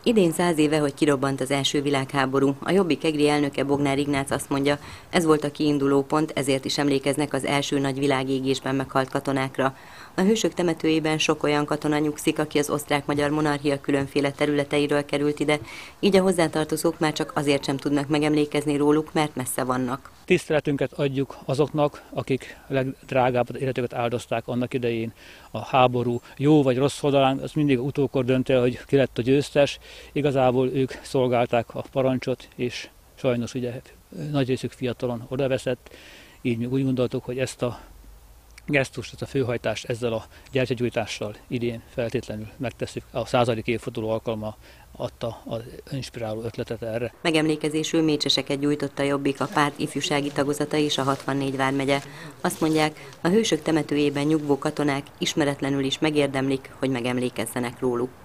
Idén 100 éve, hogy kirobbant az első világháború. A Jobbik egri elnöke Bognár Ignác azt mondja, ez volt a kiinduló pont, ezért is emlékeznek az első nagy világégésben meghalt katonákra. A hősök temetőjében sok olyan katona nyugszik, aki az osztrák-magyar monarchia különféle területeiről került ide, így a hozzátartozók már csak azért sem tudnak megemlékezni róluk, mert messze vannak. Tiszteletünket adjuk azoknak, akik legdrágább életüket áldozták annak idején. A háború jó vagy rossz oldalán, az mindig utókor dönt el, hogy ki lett a győztes. Igazából ők szolgálták a parancsot, és sajnos ugye nagy részük fiatalon odaveszett. Így mi úgy gondoltuk, hogy ezt a gesztust, ezt a főhajtást ezzel a gyertyagyújtással idén feltétlenül megtesszük. A 100. évforduló alkalma adta az inspiráló ötletet erre. Megemlékezésül mécseseket gyújtott a Jobbik, a párt ifjúsági tagozata és a 64 vármegye. Azt mondják, a hősök temetőjében nyugvó katonák ismeretlenül is megérdemlik, hogy megemlékezzenek róluk.